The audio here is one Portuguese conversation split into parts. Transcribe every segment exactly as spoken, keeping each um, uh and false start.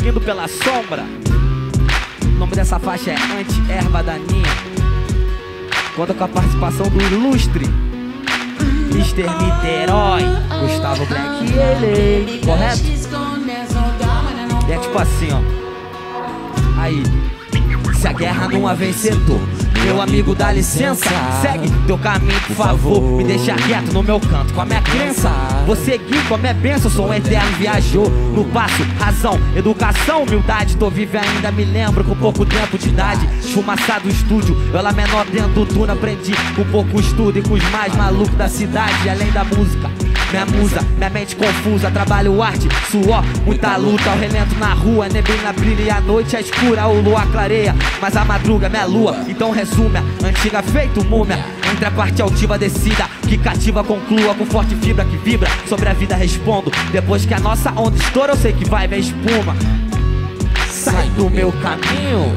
seguindo pela sombra. O nome dessa faixa é Anti-Erva Daninha. Conta com a participação do ilustre mister Niterói, Gustavo Black e ele, correto? E é tipo assim, ó. Aí, se a guerra não há vencedor, meu amigo, dá licença, segue teu caminho, por favor. Me deixa quieto no meu canto com a minha crença. Vou seguir com a minha bênção, sou um eterno viajou. No passo, razão, educação, humildade. Tô vivo e ainda me lembro com pouco tempo de idade. Esfumaçado do estúdio, eu lá menor dentro do túnel. Aprendi com pouco estudo e com os mais malucos da cidade. E além da música, minha musa, minha mente confusa. Trabalho arte, suor, muita luta. O relento na rua, neblina brilha e a noite é escura. O luar clareia, mas a madruga é minha lua. Então resume, antiga feito múmia. Entre a parte altiva descida, que cativa conclua com forte fibra que vibra. Sobre a vida respondo, depois que a nossa onda estoura, eu sei que vai ver espuma. Sai do meu caminho.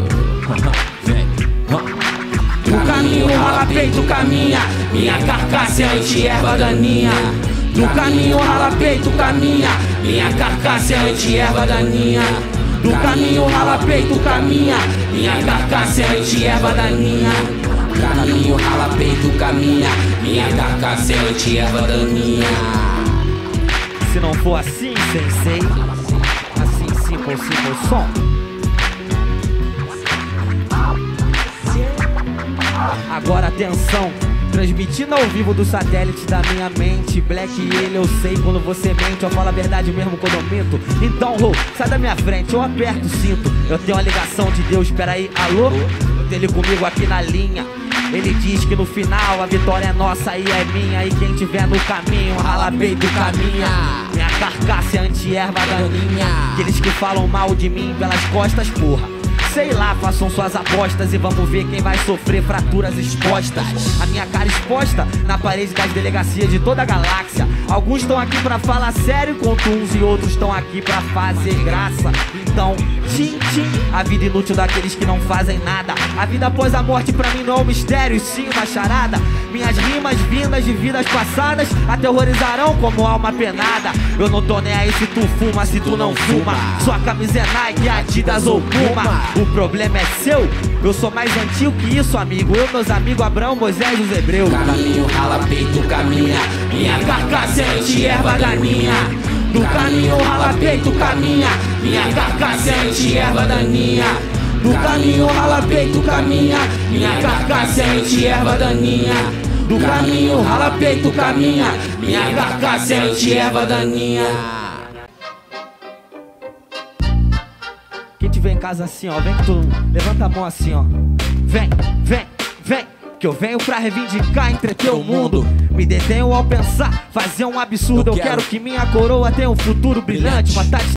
Do caminho rala peito caminha, minha carcaça é anti-erva daninha. Do caminho rala peito caminha, minha carcaça é anti-erva daninha. Do caminho rala peito caminha, minha carcaça é anti-erva daninha. Do caminho rala peito caminha, minha carcaça é anti-erva daninha. Se não for assim, sensei, assim simple, simple som. Agora atenção, transmitindo ao vivo do satélite da minha mente. Black e ele, eu sei quando você mente. Eu falo a verdade mesmo quando eu minto. Então, Rô, sai da minha frente, eu aperto o cinto. Eu tenho uma ligação de Deus, peraí, alô? Eu tenho ele comigo aqui na linha. Ele diz que no final a vitória é nossa e é minha. E quem tiver no caminho, rala peito caminha. Minha carcaça é anti-erva daninha. Aqueles que falam mal de mim pelas costas, porra, sei lá, façam suas apostas e vamos ver quem vai sofrer fraturas expostas. A minha cara exposta na parede das delegacias de toda a galáxia. Alguns estão aqui pra falar sério, enquanto uns e outros estão aqui pra fazer graça. Então, tchim, tchim, a vida inútil daqueles que não fazem nada. A vida após a morte pra mim não é um mistério, sim uma charada. Minhas rimas vindas de vidas passadas aterrorizarão como alma penada. Eu não tô nem aí se tu fuma, se tu não fuma. Sua camisa é Nike, Adidas ou Puma. O problema é seu, eu sou mais antigo que isso, amigo. Eu, meus amigos, Abraão, Moisés e os hebreus. Do caminho rala peito caminha, minha carcaça é anti-erva daninha. Do caminho rala peito caminha, minha carcaça é anti-erva daninha. Do caminho rala peito caminha, minha carcaça é anti-erva daninha. Do caminho rala peito caminha, minha carcaça é anti-erva daninha. Quem tiver em casa assim, ó, vem que tu levanta a mão assim, ó. Vem, vem, vem, que eu venho pra reivindicar, entreter o mundo. Me detenho ao pensar, fazer um absurdo. Eu quero que minha coroa tenha um futuro brilhante, matar